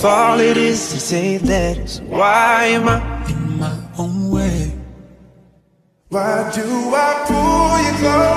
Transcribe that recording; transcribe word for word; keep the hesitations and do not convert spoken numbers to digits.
all it is to say that is why am I in my own way? Why do I pull you close?